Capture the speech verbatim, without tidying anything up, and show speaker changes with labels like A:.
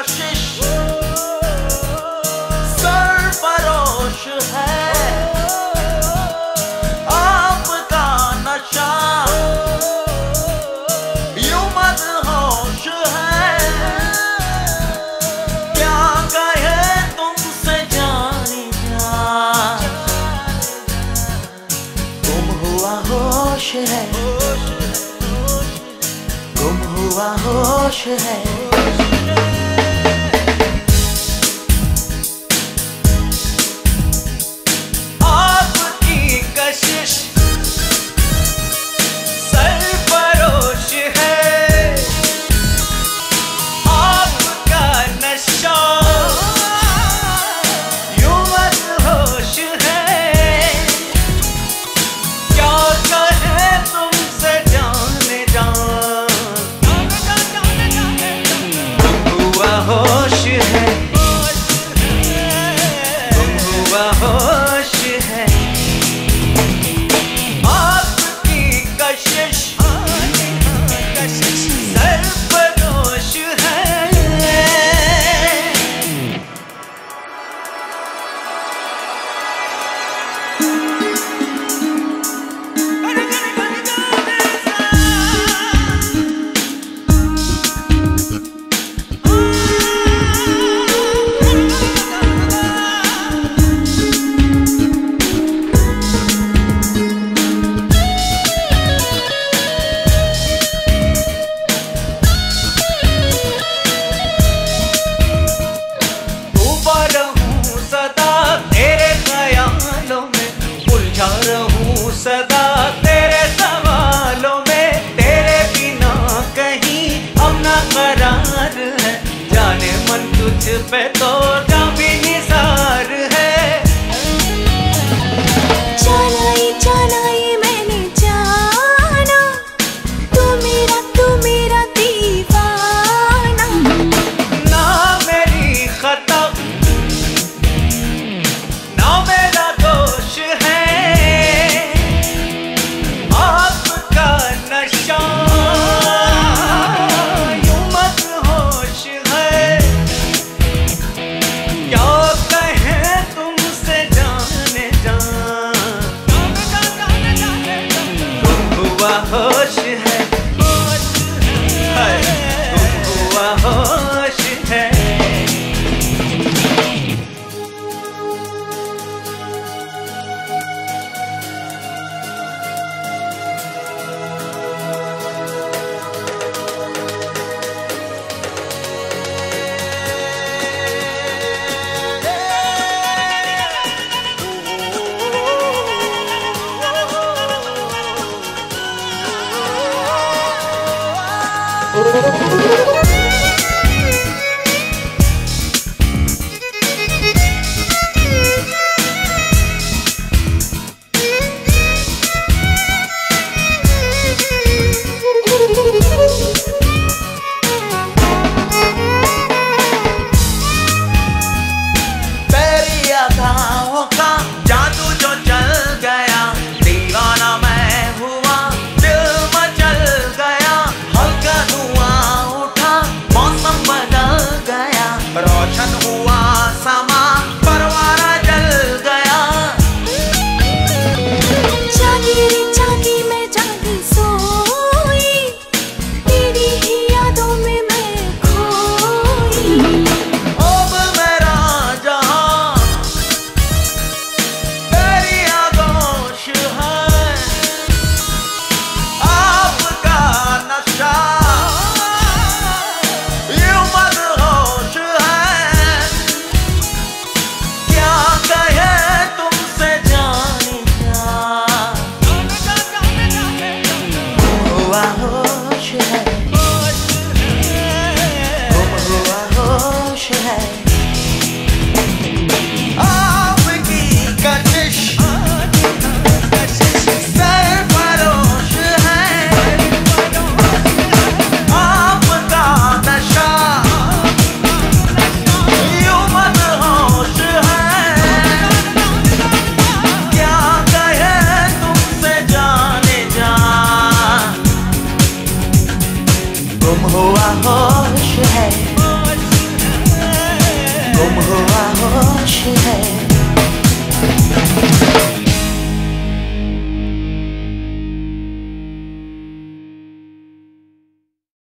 A: कशिश सरफरोश है, आपका नशा यूं मदहोश है। क्या कहे तुमसे जाने जा, गुम हुआ होश है, गुम हुआ होश है। आपकी कशिश सरफरोश है, आपका नशा यूं मदहोश है। क्या कहे तुमसे जाने जा, होश है, गुम हुआ होश है। आपकी कशिश सरफरोश है। उलझा रहूं सदा तेरे सवालों में, तेरे बिना कहीं अपना करार है। जाने मन तुझ पे तो जा भी निसार है।
B: जाना ही जाना ही मैंने जाना, तू मेरा तू मेरा दीवाना।
A: ना मेरी खता ना मेरा दोष है, नशा यूं मदहोश है। क्या कहे तुमसे जाने जा, गुम हुआ होश है, गुम हुआ होश है। तेरी अदाओं का जादू जो चल गया, दीवाना मैं हुआ, दिल मचल गया। हल्का धुआं उठा, मौसम बदल गया, रोशन हुआ समा, परवाना जल गया।
B: जागी रे जागी मैं जागी सोई, तेरी ही यादों में मैं खोई।
A: अब मेरा जहां तेरी आगोश है, आपका नशा यूं मदहोश है। क्या कहे तुमसे जाने जा, गुम हुआ होश है, गुम हुआ होश है। आपकी कशिश सरफरोश है, आपका नशा यूं मदहोश है। क्या कहे तुमसे जाने जा, गुम हुआ होश है, गुम हुआ होश है।